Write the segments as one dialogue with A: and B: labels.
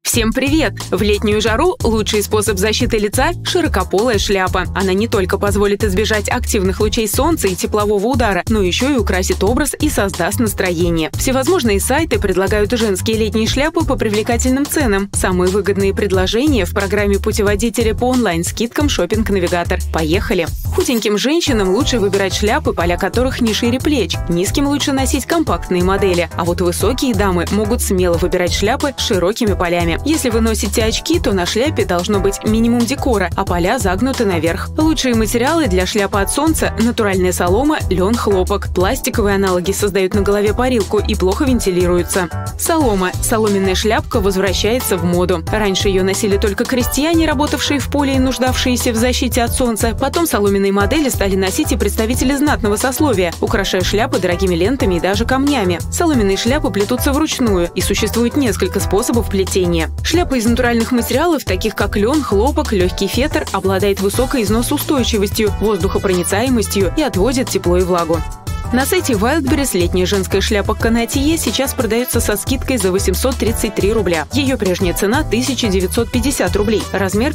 A: Всем привет! В летнюю жару лучший способ защиты лица – широкополая шляпа. Она не только позволит избежать активных лучей солнца и теплового удара, но еще и украсит образ и создаст настроение. Всевозможные сайты предлагают женские летние шляпы по привлекательным ценам. Самые выгодные предложения в программе путеводителя по онлайн-скидкам «Шопинг-навигатор». Поехали! Худеньким женщинам лучше выбирать шляпы, поля которых не шире плеч. Низким лучше носить компактные модели, а вот высокие дамы могут смело выбирать шляпы с широкими полями. Если вы носите очки, то на шляпе должно быть минимум декора, а поля загнуты наверх. Лучшие материалы для шляпы от солнца – натуральная солома, лен, хлопок. Пластиковые аналоги создают на голове парилку и плохо вентилируются. Солома – соломенная шляпка возвращается в моду. Раньше ее носили только крестьяне, работавшие в поле и нуждавшиеся в защите от солнца. Потом соломенные модели стали носить и представители знатного сословия, украшая шляпы дорогими лентами и даже камнями. Соломенные шляпы плетутся вручную, и существует несколько способов плетения. Шляпа из натуральных материалов, таких как лен, хлопок, легкий фетр, обладает высокой износоустойчивостью, воздухопроницаемостью и отводит тепло и влагу. На сайте Wildberries летняя женская шляпа Канатье сейчас продается со скидкой за 833 рубля. Ее прежняя цена – 1950 рублей, размер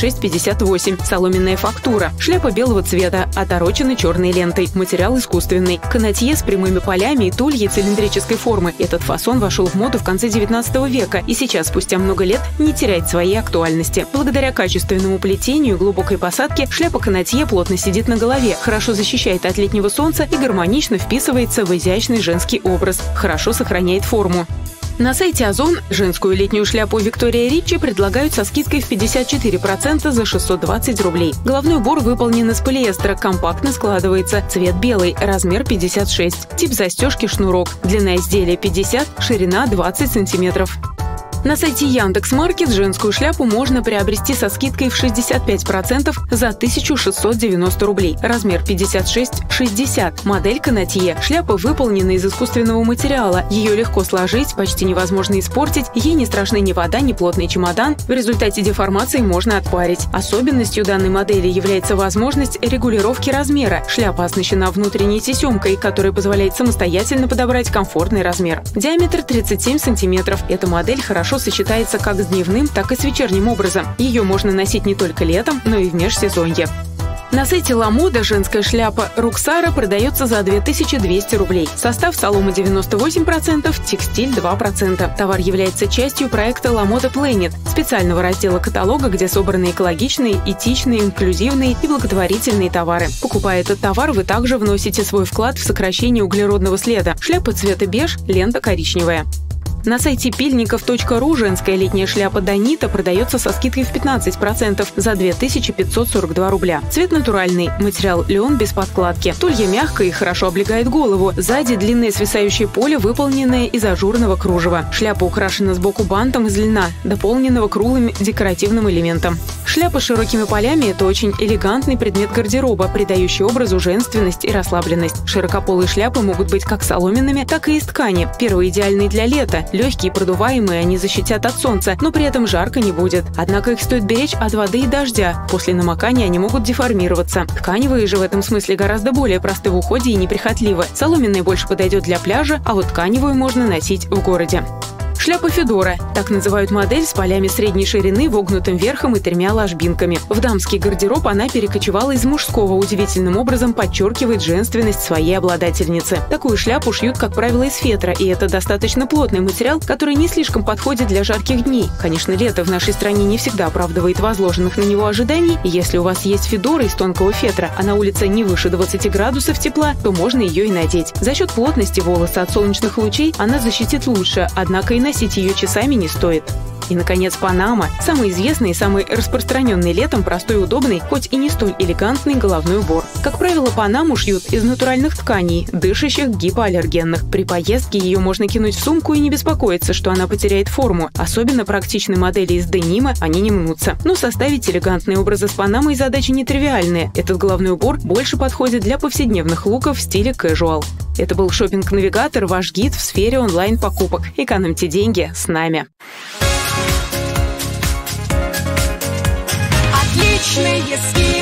A: 56-58, соломенная фактура, шляпа белого цвета, оторочена черной лентой, материал искусственный. Канатье с прямыми полями и тульей цилиндрической формы. Этот фасон вошел в моду в конце 19 века и сейчас, спустя много лет, не теряет своей актуальности. Благодаря качественному плетению и глубокой посадке шляпа Канатье плотно сидит на голове, хорошо защищает от летнего солнца и гармонично вписывается в изящный женский образ, хорошо сохраняет форму. На сайте Озон женскую летнюю шляпу Виктория Ричи предлагают со скидкой в 54% за 620 рублей. Головной убор выполнен из полиэстера, компактно складывается, цвет белый, размер 56, тип застежки шнурок, длина изделия 50, ширина 20 сантиметров. На сайте Яндекс.Маркет женскую шляпу можно приобрести со скидкой в 65% за 1690 рублей. Размер 56-60. Модель Канатье. Шляпа выполнена из искусственного материала. Ее легко сложить, почти невозможно испортить. Ей не страшны ни вода, ни плотный чемодан. В результате деформации можно отпарить. Особенностью данной модели является возможность регулировки размера. Шляпа оснащена внутренней тесемкой, которая позволяет самостоятельно подобрать комфортный размер. Диаметр 37 сантиметров. Эта модель хорошо сочетается как с дневным, так и с вечерним образом. Ее можно носить не только летом, но и в межсезонье. На сайте Ламода женская шляпа Руксара продается за 2200 рублей. Состав солома 98%, текстиль 2%. Товар является частью проекта Ламода Planet, специального раздела каталога, где собраны экологичные, этичные, инклюзивные и благотворительные товары. Покупая этот товар, вы также вносите свой вклад в сокращение углеродного следа. Шляпа цвета беж, лента коричневая. На сайте пильников.ру женская летняя шляпа Данита продается со скидкой в 15% за 2542 рубля. Цвет натуральный, материал лен без подкладки. Тулья мягкая и хорошо облегает голову. Сзади длинное свисающее поле, выполненное из ажурного кружева. Шляпа украшена сбоку бантом из льна, дополненного круглым декоративным элементом. Шляпа с широкими полями – это очень элегантный предмет гардероба, придающий образу женственность и расслабленность. Широкополые шляпы могут быть как соломенными, так и из ткани. Первые идеальные для лета. Легкие, продуваемые, они защитят от солнца, но при этом жарко не будет. Однако их стоит беречь от воды и дождя. После намокания они могут деформироваться. Тканевые же в этом смысле гораздо более просты в уходе и неприхотливы. Соломенная больше подойдет для пляжа, а вот тканевую можно носить в городе. Шляпа Федора. Так называют модель с полями средней ширины, вогнутым верхом и 3 ложбинками. В дамский гардероб она перекочевала из мужского, удивительным образом подчеркивает женственность своей обладательницы. Такую шляпу шьют, как правило, из фетра, и это достаточно плотный материал, который не слишком подходит для жарких дней. Конечно, лето в нашей стране не всегда оправдывает возложенных на него ожиданий, и если у вас есть Федора из тонкого фетра, а на улице не выше 20 градусов тепла, то можно ее и надеть. За счет плотности волоса от солнечных лучей она защитит лучше, однако и носить ее часами не стоит. И, наконец, Панама – самый известный и самый распространенный летом простой и удобный, хоть и не столь элегантный головной убор. Как правило, Панаму шьют из натуральных тканей, дышащих, гипоаллергенных. При поездке ее можно кинуть в сумку и не беспокоиться, что она потеряет форму. Особенно практичны модели из денима, они не мнутся. Но составить элегантные образы с Панамой задача нетривиальная. Этот головной убор больше подходит для повседневных луков в стиле casual. Это был Шопинг-навигатор, ваш гид в сфере онлайн-покупок. Экономьте деньги с нами.
B: Отличные скидки.